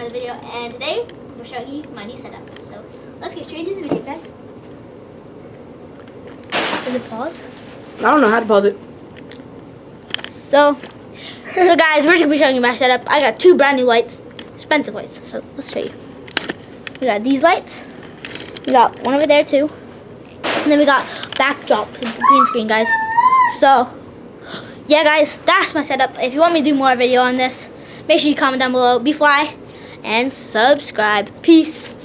another video, and today we're showing you my new setup. So let's get straight into the video, guys. Is it pause? I don't know how to pause it. So guys, we're just gonna be showing you my setup. I got two brand new lights, expensive lights. So let's show you. We got these lights. We got one over there too, and then we got backdrop with the green screen, guys. So yeah, guys, that's my setup. If you want me to do more video on this, make sure you comment down below. Be fly and subscribe. Peace.